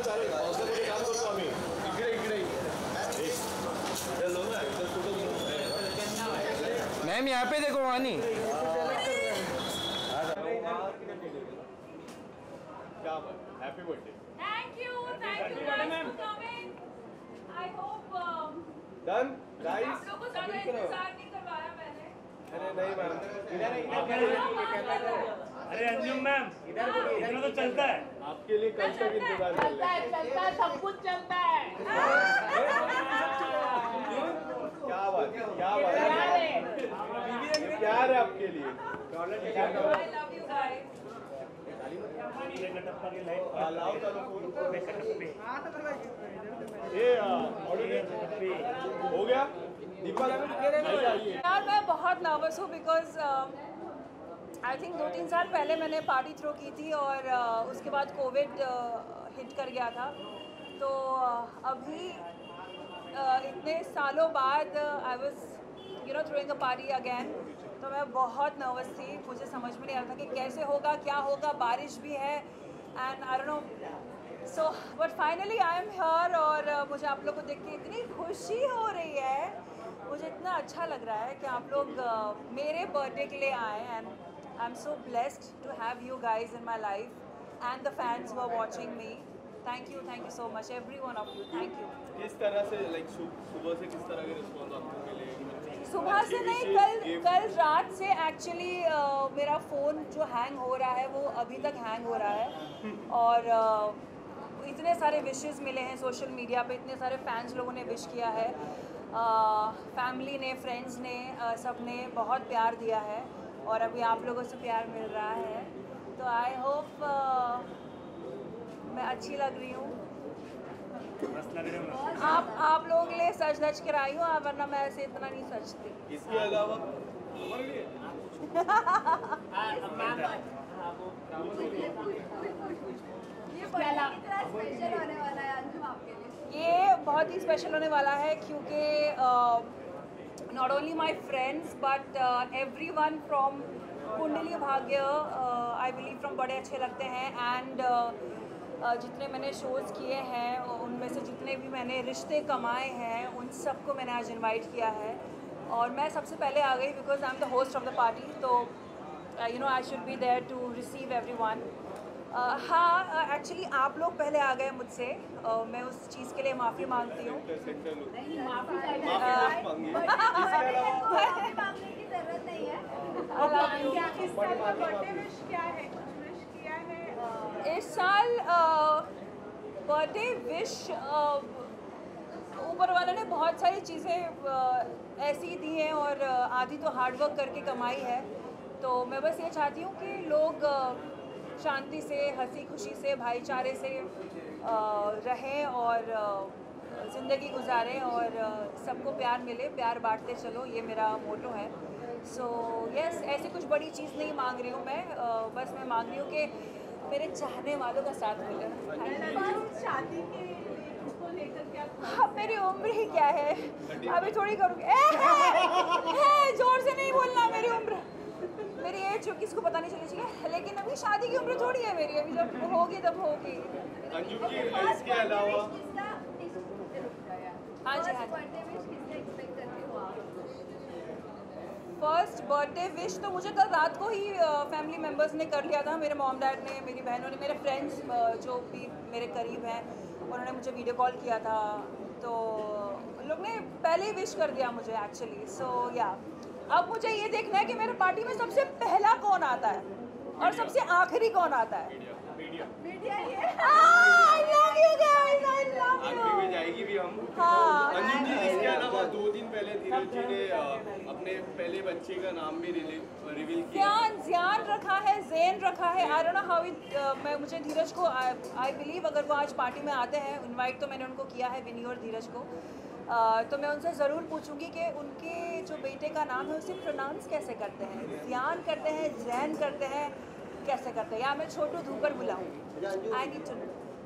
Ma'am यहाँ पे देखो वानी। क्या बात, happy birthday. Thank you guys for coming. I hope done guys. आप लोगों को ज़्यादा इंतजार नहीं करवाया मैंने। अरे नहीं मैम, अरे अंजुम मैम इधर तो चलता है। आपके लिए कल तक इंतजार कर चलता है, सब कुछ चलता है। क्या बात है, क्या बात है, प्यार है आपके लिए। I love you guys. लाओ चलो ये हो गया दीपक आइए। यार मैं बहुत नर्वस हूँ बिकॉज आई थिंक 2-3 साल पहले मैंने पार्टी थ्रो की थी और उसके बाद कोविड हिट कर गया था। तो अभी इतने सालों बाद I was throwing a party again. तो मैं बहुत नर्वस थी, मुझे समझ में नहीं आ रहा था कि कैसे होगा, क्या होगा, बारिश भी है and I don't know. So but finally I am here और मुझे आप लोग को देख के इतनी खुशी हो रही है, मुझे इतना अच्छा लग रहा है कि आप लोग मेरे बर्थडे के लिए आए and I am so blessed to have you guys in my life and the fans who are watching me. Thank you so much every one of you, thank you. किस तरह से लाइक सुबह से किस तरह के रिस्पॉन्स आपको मिले? सुबह से नहीं, कल रात से एक्चुअली मेरा फ़ोन जो हैंग हो रहा है वो अभी तक हैंग हो रहा है और इतने सारे विशेस मिले हैं सोशल मीडिया पे, इतने सारे फैंस लोगों ने विश किया है, फैमिली ने, फ्रेंड्स ने, सब ने बहुत प्यार दिया है और अभी आप लोगों से प्यार मिल रहा है। तो आई होप मैं अच्छी लग रही हूँ, आप लोगों के लिए सच धज कर आई हूँ, वरना मैं ऐसे इतना नहीं सचती। इसके अलावा ये बहुत ही स्पेशल होने वाला है क्योंकि not only my friends but every one from Kundali Bhagya I believe from बड़े अच्छे लगते हैं एंड जितने मैंने शोज़ किए हैं उनमें से जितने भी मैंने रिश्ते कमाए हैं उन सबको मैंने आज इनवाइट किया है और मैं सबसे पहले आ गई because I am the host of the party. तो I should be there to receive everyone. हाँ एक्चुअली आप लोग पहले आ गए मुझसे, मैं उस चीज़ के लिए माफ़ी मांगती हूँ। इस साल बर्थडे विश ऊपर वाले ने बहुत सारी चीज़ें ऐसी दी हैं और आधी तो हार्डवर्क करके कमाई है। तो मैं बस ये चाहती हूँ कि लोग शांति से, हंसी खुशी से, भाईचारे से रहें और ज़िंदगी गुजारें और सबको प्यार मिले, प्यार बांटते चलो, ये मेरा मोटो है। सो यस, ऐसी कुछ बड़ी चीज़ नहीं मांग रही हूँ मैं, बस मैं मांग रही हूँ कि मेरे चाहने वालों का साथ मिले। शादी के उसको लेकर क्या? अब मेरी उम्र ही क्या है, अभी थोड़ी करूँगी। जोर से नहीं बोलना, मेरी उम्र, मेरी एज जो किसको पता नहीं चलनी चाहिए, लेकिन अभी शादी की उम्र थोड़ी है मेरी, अभी जब होगी तब होगी। इसके अलावा हाँ जी, फर्स्ट बर्थडे विश तो मुझे कल रात को ही फैमिली मेम्बर्स ने कर लिया था, मेरे मॉम डैड ने, मेरी बहनों ने, मेरे फ्रेंड्स जो भी मेरे करीब हैं उन्होंने मुझे वीडियो कॉल किया था, तो उन लोग ने पहले ही विश कर दिया मुझे एक्चुअली। सो या अब मुझे ये देखना है कि मेरे पार्टी में सबसे पहला कौन आता है और सबसे आखिरी कौन आता है। जाएगी भी हम। हाँ अंजुम जी, इसके अलावा 2 दिन पहले धीरज जी ने अपने पहले बच्चे का नाम भी रिवील किया। ज़ियान रखा है, ज़ेन रखा है, I don't know how it. मैं मुझे धीरज को आई बिलीव अगर वो आज पार्टी में आते हैं, इनवाइट तो मैंने उनको किया है, विनी और धीरज को, तो मैं उनसे ज़रूर पूछूंगी कि उनके जो बेटे का नाम है उसे प्रोनाउंस कैसे करते हैं, ज़ियान करते हैं, ज़ैन करते हैं, कैसे करते हैं, या मैं छोटू धूपर बुलाऊँ, आई नीड टू नो।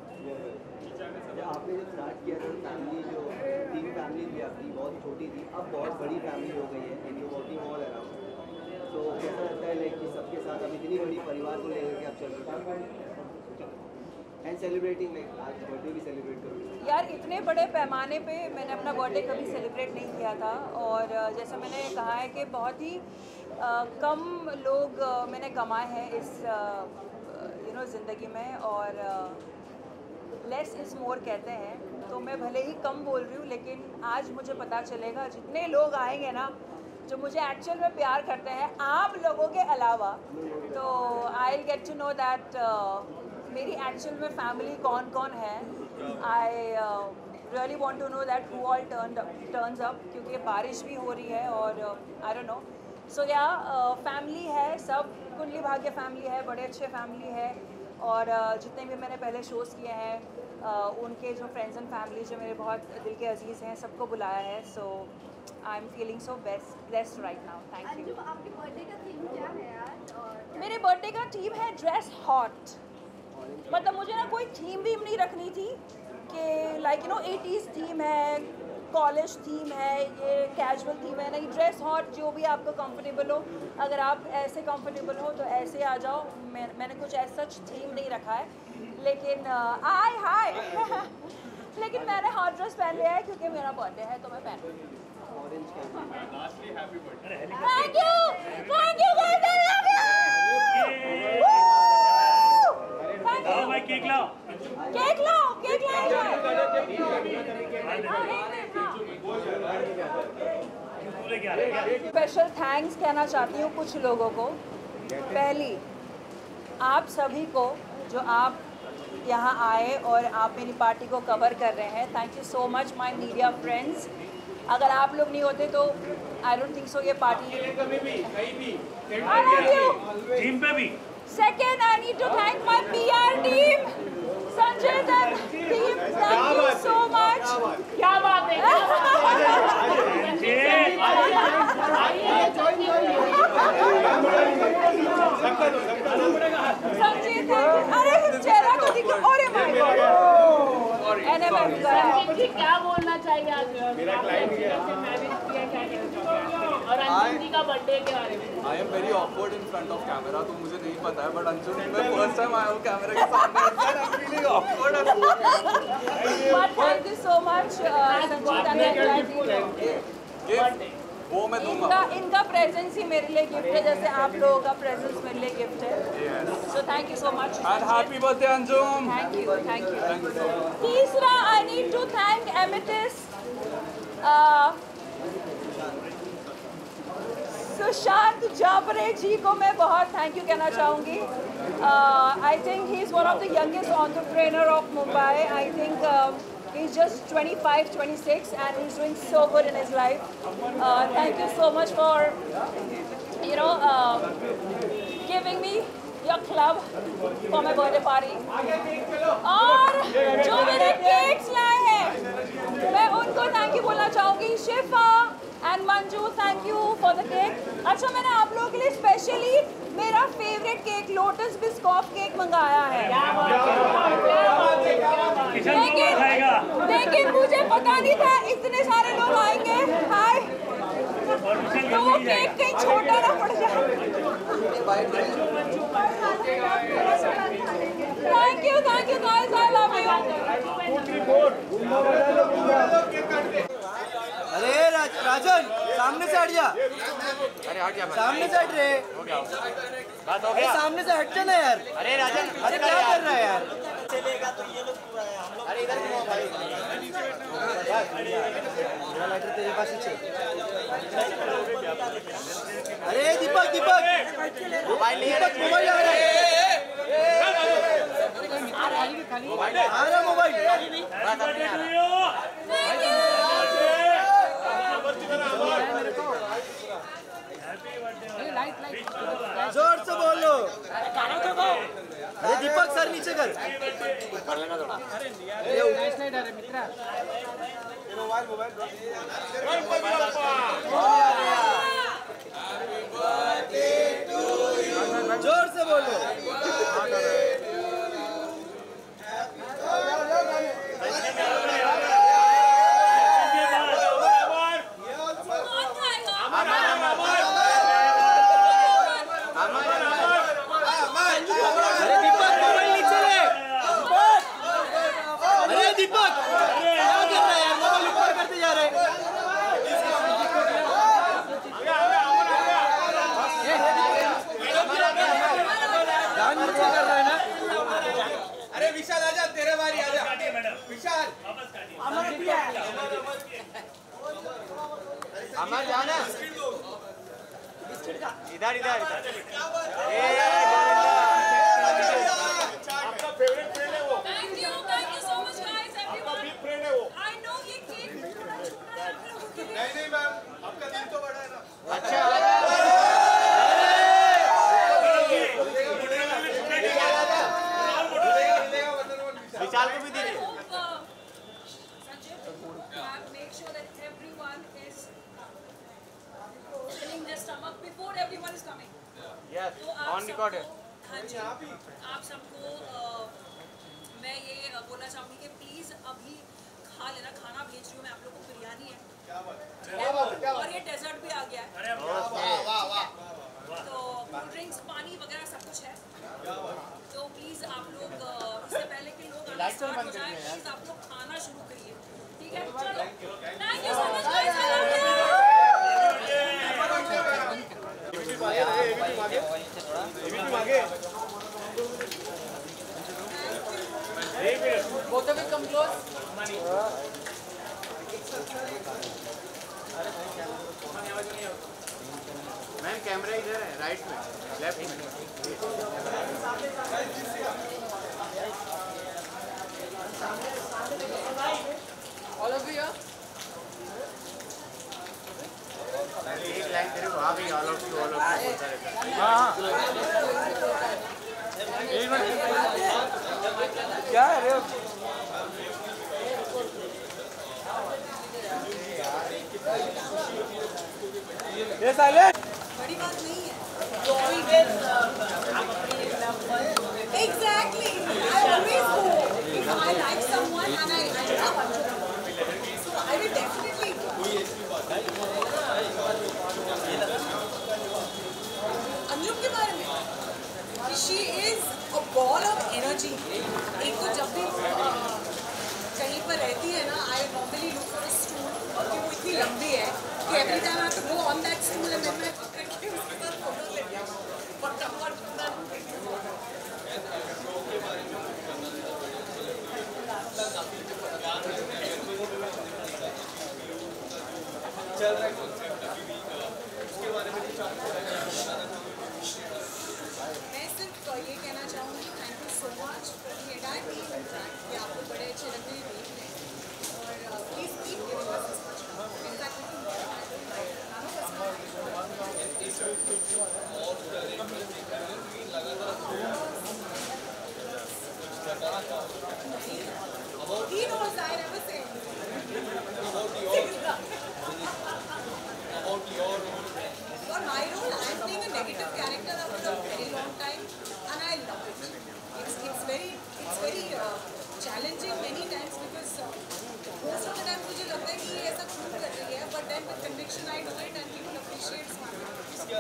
आपने जो स्टार्ट किया था फैमिली, जो 3 फैमिली थी आपकी, बहुत छोटी थी, अब बहुत बड़ी फैमिली हो गई है and you working all around. तो कैसा लगता है लाइक कि सबके साथ अब इतनी बड़ी परिवार को लेकर के आप चल रहे हैं? एंड सेलिब्रेटिंग लाइक आज बर्थडे भी सेलिब्रेट करोगे? यार इतने बड़े पैमाने पे मैंने अपना बर्थडे कभी सेलिब्रेट नहीं किया था, और जैसे मैंने कहा है कि बहुत ही कम लोग मैंने कमाए हैं इस ज़िंदगी में, और लेस इज़ मोर कहते हैं, तो मैं भले ही कम बोल रही हूँ, लेकिन आज मुझे पता चलेगा जितने लोग आएंगे ना जो मुझे एक्चुअल में प्यार करते हैं आम लोगों के अलावा, तो I will get to know that मेरी एक्चुअल में फैमिली कौन कौन है. I really want to know that who all turns up, क्योंकि बारिश भी हो रही है और आई डोंट नो. सो या फैमिली है, सब कुंडली भाग्य फैमिली है, बड़े अच्छे फैमिली है, और जितने भी मैंने पहले शोज़ किए हैं उनके जो फ्रेंड्स एंड फैमिली जो मेरे बहुत दिल के अजीज़ हैं सबको बुलाया है. So I am feeling so blessed right now. Thank you. आपके बर्थडे का थीम क्या है यार? और मेरे बर्थडे का थीम है ड्रेस हॉट. मतलब मुझे ना कोई थीम भी नहीं रखनी थी कि लाइक 80s थीम है, कॉलेज थीम है, ये कैजुअल थीम है. नहीं, ड्रेस हॉट, जो भी आपको कंफर्टेबल हो. अगर आप ऐसे कंफर्टेबल हो तो ऐसे आ जाओ. मैंने कुछ ऐसा थीम नहीं रखा है, लेकिन हाय लेकिन मैंने हॉट ड्रेस पहन लिया है क्योंकि मेरा बर्थडे है, तो मैं पहनूंगी. Orange candy. Lastly happy birthday. Thank you guys, I love you. लाओ भाई केक लाओ. केक लाओ. तू लेके आ रहा है. स्पेशल थैंक्स कहना चाहती हूँ कुछ लोगों को. पहली, आप सभी को जो आप यहाँ आए और आप मेरी पार्टी को कवर कर रहे हैं. Thank you so much my media friends. अगर आप लोग नहीं होते तो आई डोंट थिंक सो ये party. I love you. Team पे भी. Second, I need to thank my PR team, Sanjay and team. Thank you so much. क्या बात है? Sanjay, thank you. अरे चेहरा तो दिखो. अरे my God. NMF का. क्या बोलना चाहिए आज? मेरा क्लाइंट है. और अंजुम जी का बर्थडे के बारे में. I am very awkward in front of camera, तो मुझे नहीं पता है, but अंजुम मैं first time आया हूँ कैमरे के सामने. I'm feeling awkward. But thank you so much, Sanjeet and the Gift वो मैं दूंगा. इनका प्रेजेंस ही मेरे लिए गिफ्ट है, जैसे आप लोगों का प्रेजेंस मेरे लिए गिफ्ट है. So thank you so much. And happy birthday Anjum. Thank you. Thank you so much. तीसरा, आई नीड टू थैंक एमिटिस सुशांत जाबरे जी को मैं बहुत थैंक यू कहना चाहूँगी. I think he is one of the youngest entrepreneur of Mumbai. I think he's just 25, 26 and he's doing so good in his life. Thank you so much for giving me your club for my birthday party. और जो मेरे cakes लाए हैं मैं उनको thank you बोलना चाहूँगी. Shifa and Manju, thank you for the cake. अच्छा, मैंने आप लोगों के लिए स्पेशली मेरा favourite cake Lotus Biscoff cake मंगाया है. लेकिन मुझे पता नहीं था इतने सारे लोग आएंगे. हाय, तो वो केक कहीं छोटा ना पड़ जाए. Thank you guys, I love you. अरे राजन, सामने से हट जा. अरे हट जा. सामने से हट रे. बात हो अरे सामने से हट जा ना यार. अरे राजन, अरे क्या कर रहा है यार? चलेगा तो ये लोग पूरा है. हम लोग अरे इधर घुमाओ भाई. मेरा लाइटर तेरे पास ही चल. अरे दीपक मोबाइल आ रहा है. आ रहा मोबाइल. जोर से बोलो. अरे दीपक सर नीचे कर. जोर से बोलो. अरे दीपक मोबाइल नीचे ले. विशाल आजा, तेरे बारी आजा। विशाल अमर जाना इधर इधर आपका फेवरेट फ्रेंड है वो। Thank you so much guys आपका बिग फ्रेंड है वो। आई नो ये केक थोड़ा छोटा है आप लोगों के लिए। नहीं मैम, आपका दिल तो बड़ा है ना। अच्छा विशाल को भी दीजिए। Make sure that everyone is filling their stomach before everyone is coming. Yes तो आप ऑन रिकॉर्ड है। हाँ जी, आप सबको मैं ये बोलना चाहूँगी कि प्लीज़ अभी खा लेना। खाना भेज रही हूँ मैं आप लोगों को, बिरयानी है और ये डेजर्ट भी आ गया है, तो कोल्ड ड्रिंक्स पानी वगैरह सब कुछ है। तो प्लीज़ आप लोग इससे पहले कि लोग आना स्टार्ट हो जाए, प्लीज़ आप लोग खाना शुरू करिए, ठीक है? चलो, thank you so much guys, I love Both of you come close. Ma'am camera इधर है, राइट में, लेफ्ट में। All of you here? एक लाइन तेरे वहाँ भी ऑल ऑफ यू बोलता रहता है। एक मिनट क्या है रे? ये साइलेंट बड़ी बात नहीं है। Exactly. I always go. If I like someone and I love Anjuna, so I will definitely go. Anjum के बारे में, she is a ball of energy. एक तो जब भी कहीं पर रहती है ना, I normally look for a stool कि वो इतनी लंबी है कि every time I have to go on that stool and then मैं पकड़ के उसके साथ फोटो लेती हूँ। मैं सिर्फ ये कहना चाहूँगी, thank you so much for the entire team कि आप लोग बड़े अच्छे लगते हैं देख रहे हैं, और please keep giving us this much in fact he knows I never say for my role, I am playing a negative character after a very long time, and I love it. It's very challenging many times because most of the time मुझे लगता है कि ये ऐसा क्यों कर रही है, but then with conviction I do it and people appreciate my work.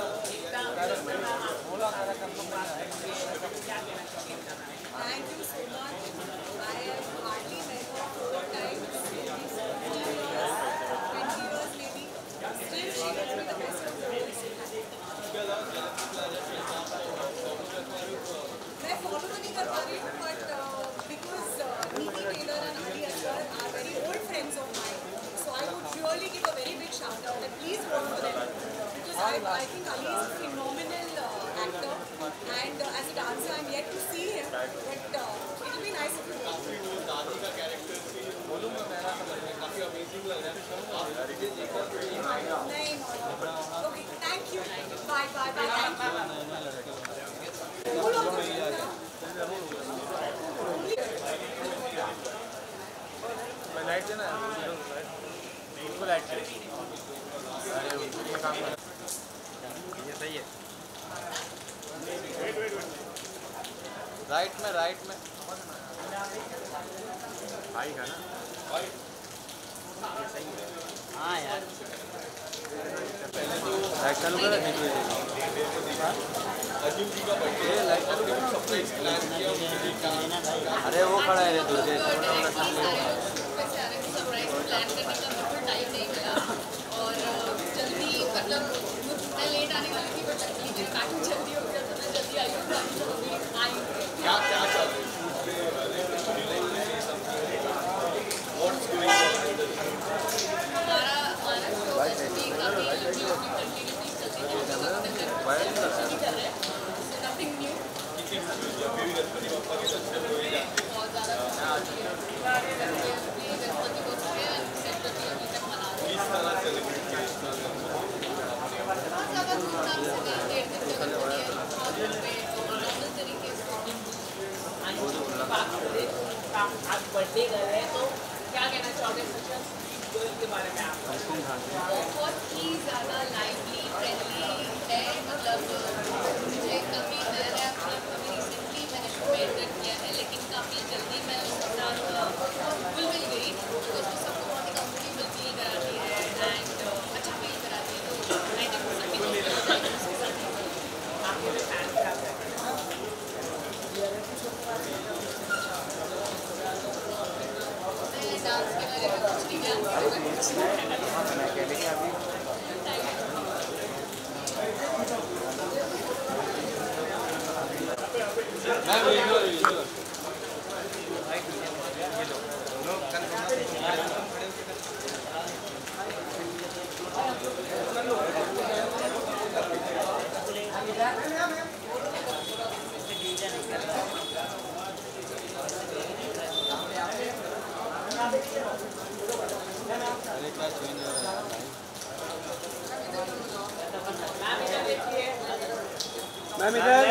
Thank you so much. I have hardly met her 4 times, 15 years, 20 years maybe. Still, she gives me the best of the roles. मैं follow तो नहीं कर पा रही हूँ, but because Neeti Taylor and Ali Asghar are very old friends of mine, so I would really give a very big shout out that please vote for them, because I think Ali is a phenomenal actor, and as a dancer I'm yet to see him, but it will be nice if you vote for him. नहीं, okay, thank you. Bye. Thank you. Light देना इनको light दे। अरे उनको ये काम कर, ये सही है। राइट में भाई है ना, ये सही है। हाँ यार लाइट चालू कर, लाइट चालू कर। अरे वो खड़ा है दूर से, प्लान करने का बिल्कुल टाइम नहीं मिला, और जल्दी मतलब मैं लेट आने वाली थी, बट एक्चुअली मेरा पैकिंग जल्दी हो गया तो मैं जल्दी आई हूँ, तो अभी आई। क्या चल रही है? आज बर्थडे गर्ल है तो क्या कहना चाहोगे सच गर्ल के बारे में आप? बहुत ही ज़्यादा लाइवली फ्रेंडली है, मतलब मुझे कभी नया कभी रिसेंटली मैंने मेंटेन किया है, लेकिन काफ़ी जल्दी मैं उसके साथ घुल मिल गई तो उसको सबको बहुत ही कंफर्टेबल फील कराती है एंड अच्छा फील कराती है, तो आई थिंक सभी को उसके साथ आपके जो फैंस हैं मैं डांस के बारे में कुछ नहीं जानती। मैम इधर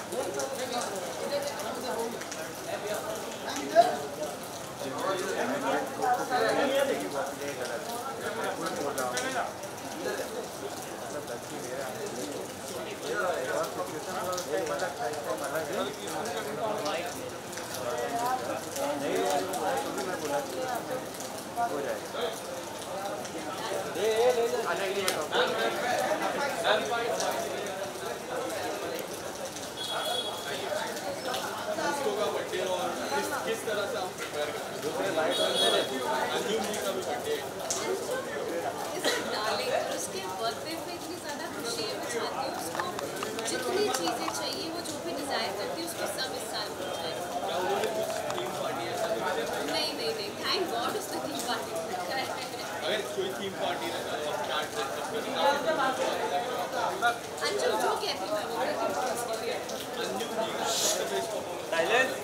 किस तरह से आप प्रिपेयर डालें और उसके बर्थडे पे इतनी ज़्यादा खुशी है, मैं चाहती हूँ उसको जितनी चीज़ें चाहिए वो जो भी डिज़ायर करती है उसको सब इस साल मिल जाए। नहीं नहीं नहीं, थैंक गॉड उसने थीम पार्टी रखा है। अगर कोई थीम पार्टी अंजुम जो कहती हूँ मैं वो करती हूँ उसके लिए। साइलेंस